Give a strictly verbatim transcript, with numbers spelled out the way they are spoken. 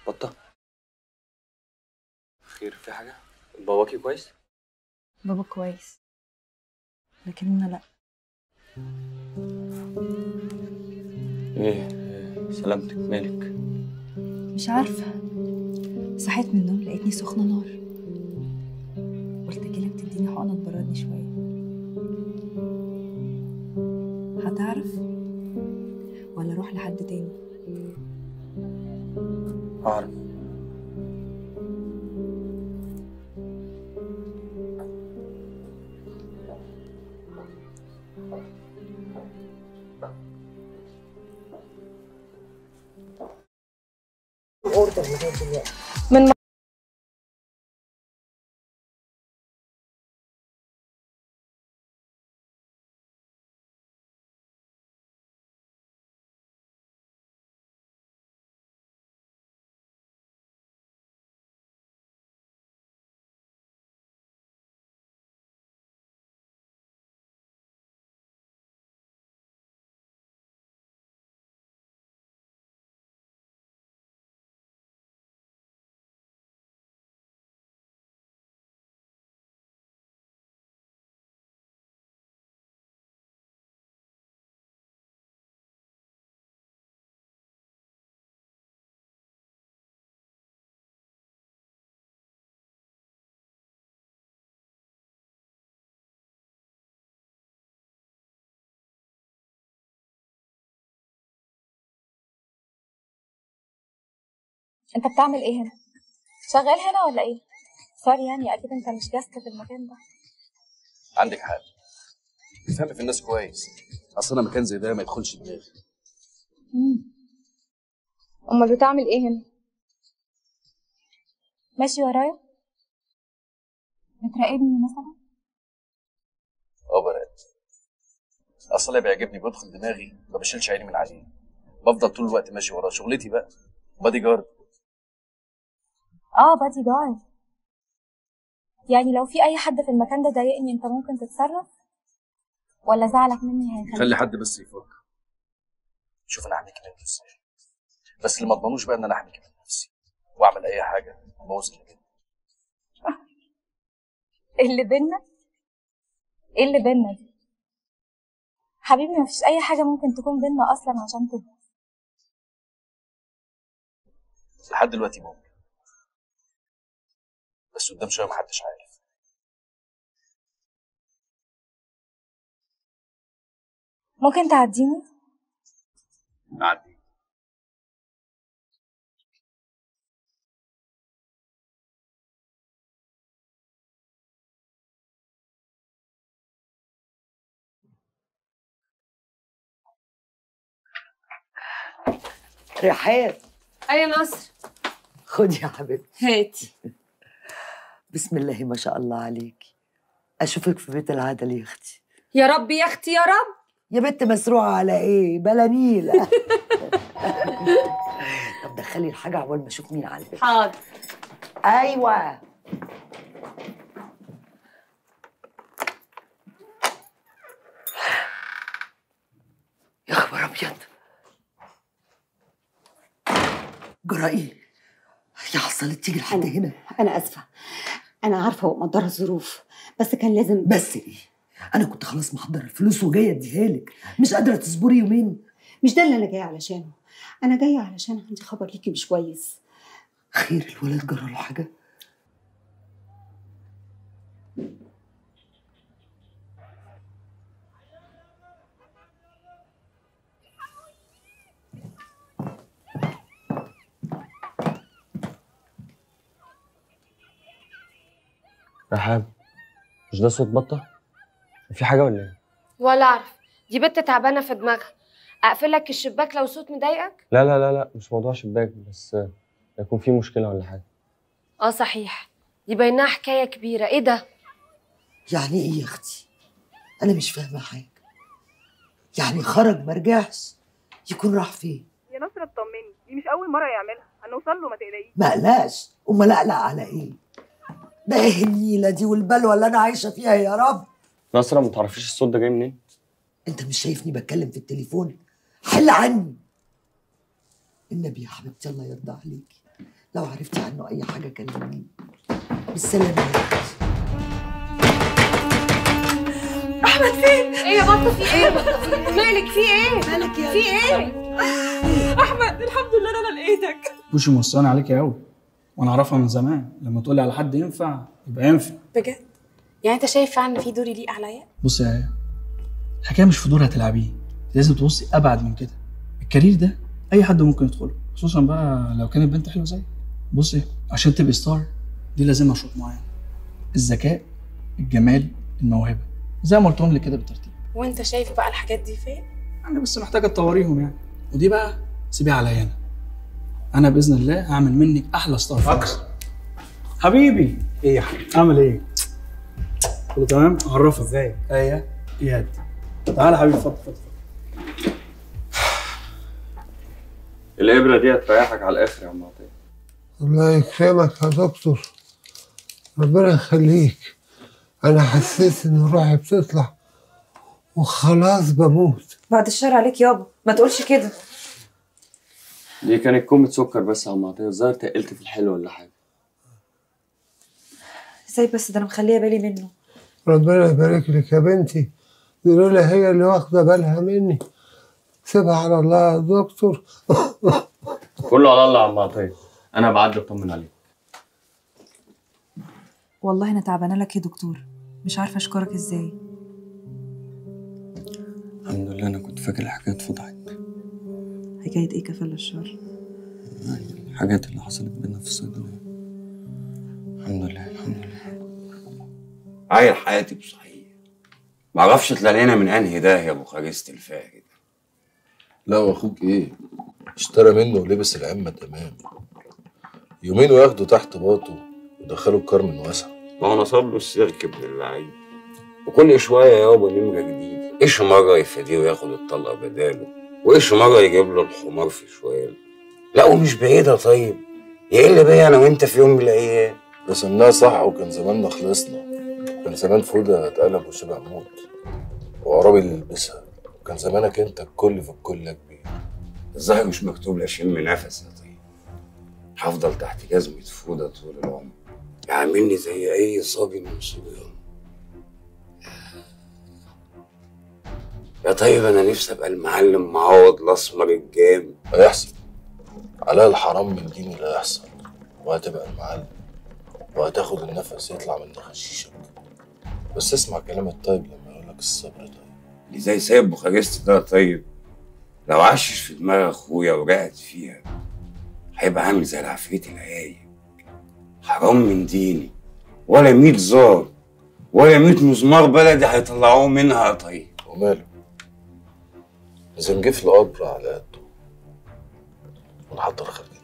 بطة خير، في حاجة؟ باباكي كويس؟ بابا كويس لكن انا لا. ايه سلامتك، مالك؟ مش عارفه، صحيت من النوم لقيتني سخنه نار، قلت اجيلك تديني حقنه تبردني شويه. هتعرف ولا اروح لحد تاني؟ هعرف. من انت بتعمل ايه هنا؟ شغال هنا ولا ايه؟ سوري يعني، اكيد انت مش جاست في المكان ده. عندك حق، تفهمي في الناس كويس، اصل انا مكان زي ده ما يدخلش دماغي. امم امال بتعمل ايه هنا؟ ماشي ورايا؟ بتراقبني مثلا؟ اه برقت، اصل اللي بيعجبني بيدخل دماغي ما بشيلش عيني من عليه، بفضل طول الوقت ماشي وراه، شغلتي بقى بادي جارد. اه بادي جارد، يعني لو في اي حد في المكان ده ضايقني انت ممكن تتصرف؟ ولا زعلك مني هيخليك؟ خلي حد بس يفكر، شوف انا احميكي منه ازاي، بس اللي ما اضمنوش بقى ان انا احميكي من نفسي واعمل اي حاجه ابوظ اللي بينا. اللي بينا؟ ايه اللي بينا دي؟ حبيبي مفيش اي حاجه ممكن تكون بينا اصلا عشان تبقى. لحد دلوقتي ممكن، بس قدام شويه محدش عارف. ممكن تعديني؟ نعدي. رحاب. اي نصر. خدي يا حبيبتي. هاتي. بسم الله ما شاء الله عليكي، اشوفك في بيت العدل يا اختي. يا رب يا اختي يا رب. يا بنت مسروعه على ايه بلا نيله. طب دخلي الحاجه عقبال ما اشوف مين على البيت. حاضر. ايوه. يا خبر ابيض، جرى ايه؟ هي حصلت تيجي لحد أنا هنا؟ أنا آسفة، أنا عارفة ومقدرة الظروف، بس كان لازم. بس ايه؟ أنا كنت خلاص محضرة الفلوس وجاية أديها لك، مش قادرة تصبري يومين؟ مش ده اللي أنا جاية علشانه، أنا جاية علشان عندي خبر ليكي مش كويس. خير، الولد جرى له حاجة؟ رحاب، مش ده صوت بطة؟ في حاجة ولا ايه؟ ولا اعرف، دي بنت تعبانه في دماغها. اقفل لك الشباك لو صوت مضايقك؟ لا لا لا لا، مش موضوع شباك، بس يكون في مشكلة ولا حاجة. اه صحيح، دي باينها حكايه كبيره. ايه ده؟ يعني ايه يا اختي؟ أنا مش فاهمة حاجة. يعني خرج ما رجعش؟ يكون راح فين؟ يا نصر اطمني، دي مش أول مرة يعملها، هنوصل له ما تقلقيش. ما قلقش، أمال أقلق على إيه؟ ده إيه النيلة دي والبلوة اللي أنا عايشة فيها يا رب؟ نصرة، ما تعرفيش الصوت ده جاي منين؟ أنت مش شايفني بتكلم في التليفون؟ حل عني. النبي يا حبيبتي الله يرضى عليكي، لو عرفتي عنه اي حاجه كلميني. بالسلامه يا اختي. احمد فين؟ ايه يا بطه في ايه؟ مالك في ايه؟ مالك يا في ايه؟ احمد الحمد لله ان انا لقيتك. بوشي موصاني عليكي قوي، وانا اعرفها من زمان. لما تقولي على حد ينفع يبقى ينفع. بجد؟ يعني انت شايف فعلا ان في دور يليق عليا؟ بصي يا ايه، الحكايه مش في دور هتلعبيه، لازم تبصي ابعد من كده. الكارير ده اي حد ممكن يدخله، خصوصا بقى لو كانت بنت حلوه زيك. بصي، عشان تبقي ستار دي لازمها شوط معين: الذكاء، الجمال، الموهبه، زي ما قلتهم لك كده بالترتيب. وانت شايف بقى الحاجات دي فين؟ يعني بس محتاجه تطوريهم يعني، ودي بقى سيبيها عليا انا. انا باذن الله هعمل منك احلى ستار في مصر. حبيبي ايه يا حبيبي، عامل ايه؟ كله تمام؟ اعرفك ازيك؟ ايه اياد، تعالى حبيبي، اتفضل اتفضل. الابره دي هتريحك على الاخر يا عم عطيه. الله يكرمك يا دكتور، ربنا يخليك. انا حسيت ان روحي بتطلع وخلاص بموت. بعد الشر عليك يابا، ما تقولش كده. دي كانت كومة سكر بس يا عم عطيه، الظاهر تقلت في الحلو ولا حاجه. ازاي بس؟ ده انا مخليه بالي منه. ربنا يبارك لك يا بنتي، دي لولا هي اللي واخده بالها مني. سيبها على الله يا دكتور. كله على الله يا عم عطيه، انا بعدي اطمن عليك. والله انا تعبانه لك يا دكتور، مش عارفه اشكرك ازاي. الحمد لله، انا كنت فاكر الحكايه اتفضحت. حكايه ايه كفل الشر؟ الحاجات اللي حصلت بينا في الصيدليه. الحمد لله الحمد لله. عايل حياتي بصحيح، معرفش تلاقينا من انهي ده يا ابو خريست الفاجد. لا واخوك ايه؟ اشترى منه ولبس العمه تمام. يومين وياخدوا تحت باطه ودخلوا الكرم واسع. ما هو نصب له السيرك ابن اللعيب، وكل شويه يابا نمره جديده. ايش مره يفاديه وياخد الطلقه بداله، وايش مره يجيب له الحمار في شوال. لا ومش بعيده طيب، يقل بيا انا وانت في يوم من الايام. رسمناها صح وكان زماننا خلصنا. كان زمان فوده اتقلب وشبع موت، وعرابي اللي يلبسها، وكان زمانك انت الكل في الكل يا كبير. الظاهر مش مكتوب لاشم نفس يا طيب. هفضل تحت جزمة فوده طول العمر، يعاملني زي اي صبي من صبيان. يا طيب انا نفسي ابقى المعلم معوض الاسمر الجامد. هيحصل على الحرام من ديني، لا يحصل. وهتبقى المعلم وهتاخد النفس يطلع من خشيشك. بس اسمع كلام الطيب لما يقولك الصبر طيب. اللي زي سيد بوخارست ده طيب، لو عشش في دماغ اخويا ورقت فيها هيبقى عامل زي العفريت العايب. حرام من ديني، ولا ميت زار ولا ميت مزمار بلدي هيطلعوه منها يا طيب. وماله؟ إذا جه في القبر على قده ونحضر خارج